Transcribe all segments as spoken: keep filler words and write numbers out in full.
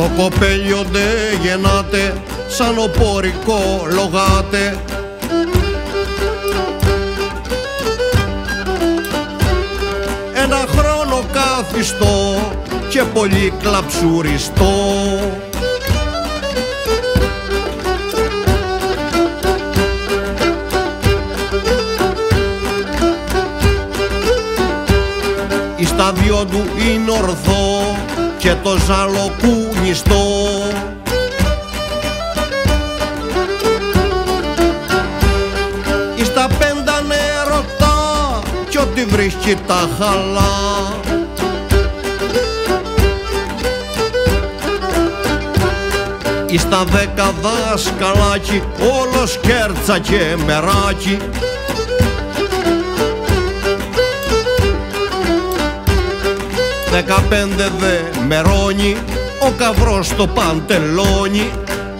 Το κοπέλιο δε γεννάται σαν οπωρικό λογάται. Ένα χρόνο κάθιστο και πολύ κλαψουριστό. Εις τα δυο του είναι ορθό και το ζάλο κουνιστό. Εις τα πέντα νερωτά κι ό,τι βρίσκει τα χαλά. Εις τα δέκα δάσκαλάκι όλο σκέρτσα και μεράκι. Δεκαπέντε δε μερώνει ο καβρός στο παντελόνι.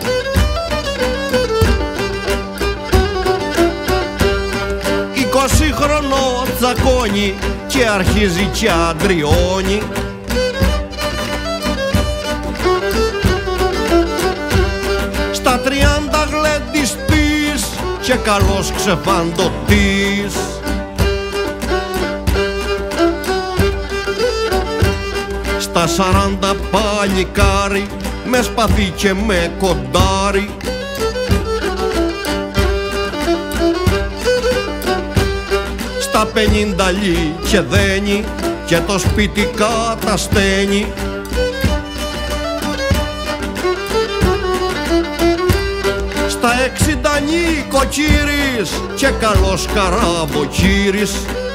Είκοσι χρονό τσακώνει και αρχίζει κι αντριώνει. Στα τριάντα γλεντιστής και καλός ξεφαντωτής. Στα σαράντα παλικάρι με σπαθί και με κοντάρι. Στα πενήντα λί και δένει και το σπίτι κατασταίνει. Στα εξήντα νοικοκύρης και καλός καραβοκύρης.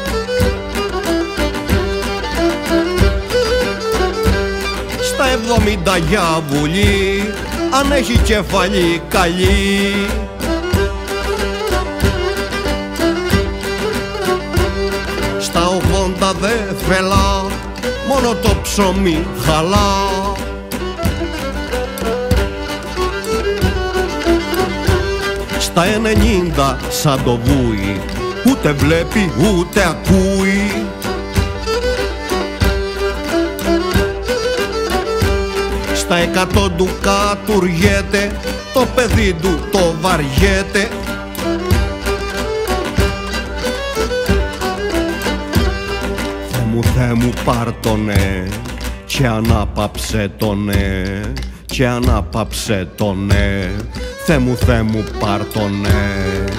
Στα εβδομήντα για βουλή αν έχει κεφαλή καλή. Στα ογδόντα δε φελά μόνο το ψωμί χαλά. Στα ενενήντα σαν το βούι ούτε βλέπει ούτε ακούει. Στα εκατό του κατουργέται, το παιδί του το βαριέται. Θε μου, Θε μου πάρ' το ναι και ανάπαψε το ναι και ανάπαψε το ναι. Θε μου, Θε μου πάρ' το ναι.